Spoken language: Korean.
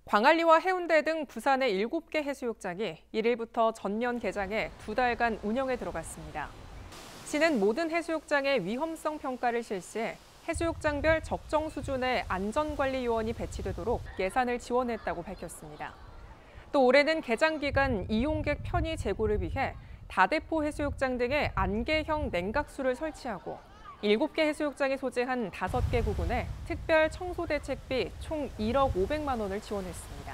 광안리와 해운대 등 부산의 7개 해수욕장이 1일부터 전면 개장해 2달간 운영에 들어갔습니다. 시는 모든 해수욕장의 위험성 평가를 실시해 해수욕장별 적정 수준의 안전관리 요원이 배치되도록 예산을 지원했다고 밝혔습니다. 또 올해는 개장 기간 이용객 편의 제고를 위해 다대포 해수욕장 등에 안개형 냉각수를 설치하고 7개 해수욕장이 소재한 5개 구군에 특별 청소 대책비 총 1억 500만 원을 지원했습니다.